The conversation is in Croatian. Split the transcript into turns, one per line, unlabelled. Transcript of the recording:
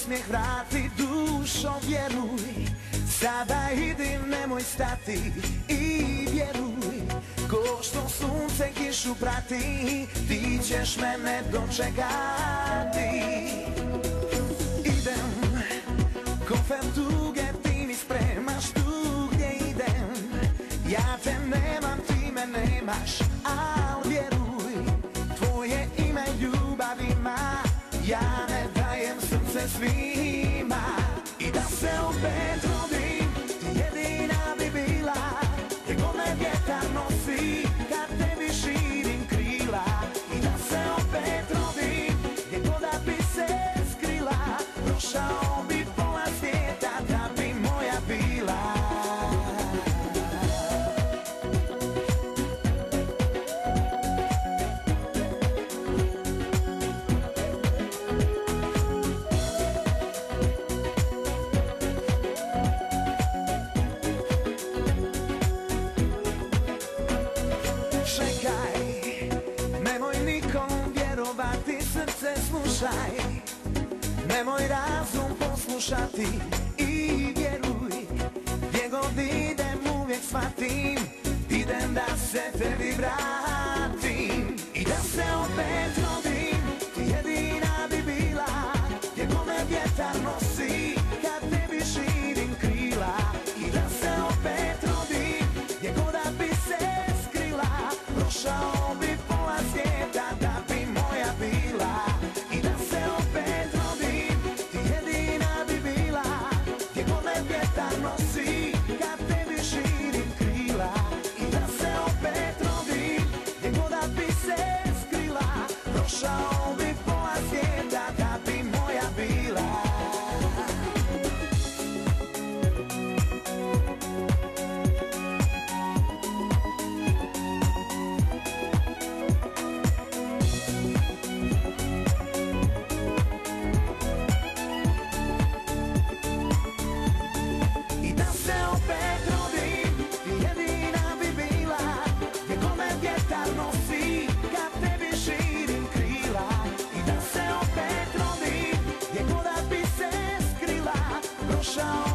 osmijeh vrati, dušo vjeruj. Sada idi, nemoj stati i vjeruj. Ko što sunce kišu prati, ti ćeš mene dočekati. Idem, kofer tuge ti mi spremaš, tu gdje idem. Ja te nemam, ti me nemaš, al vjeruj, tvoje ime ljubav ima. Ja ne dajem srce svima. I da se opet rodim, ti jedina bi bila. Gdje god me vjetar nosi, kad tebi širim krila. I da se opet rodim, gdje god da bi se skrila. Prošao bi pola svijeta da bi moja bila. Srce slušaj, nemoj razum poslušati i vjeruj, gdje god idem uvijek shvatim, idem da se tebi vratim. I da se opet rodim, ti jedina bi bila. Gdje god me vjetar nosi, kad tebi širim krila. I da se opet rodim, gdje god da bi se skrila. Prošao bi pola svijeta da bi moja bila. I da se opet rodim, ti jedina bi bila. Gdje god me vjetar nosi, kad tebi širim krila. I da se opet rodim, gdje god da bi se skrila. Prošao bi pola svijeta da bi moja bila. Show.